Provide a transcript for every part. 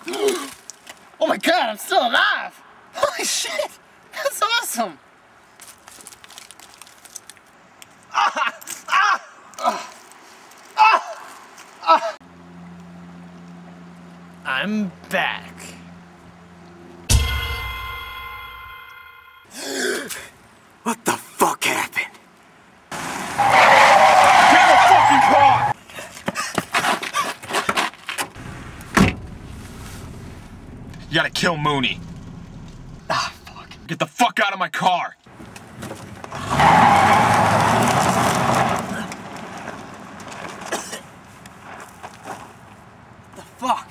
Oh my god, I'm still alive! Holy shit! That's awesome! I'm back. What the fuck happened? Get the fucking car! You gotta kill Mooney. Ah, fuck. Get the fuck out of my car! The fuck?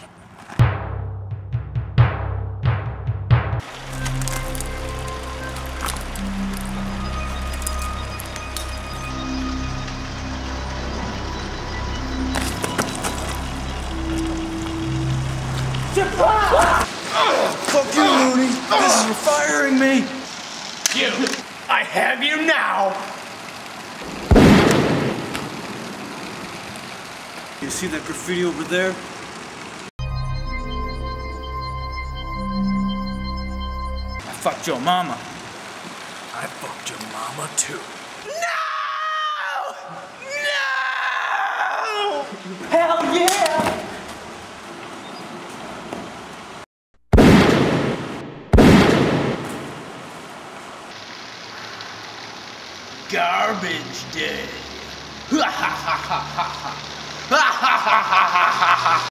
Fuck you, Mooney. This is for firing me. You! I have you now! You see that graffiti over there? I fucked your mama. I fucked your mama too. No! Hell yeah! Garbage day. Ha ha ha ha ha ha. Ha ha ha ha ha ha ha.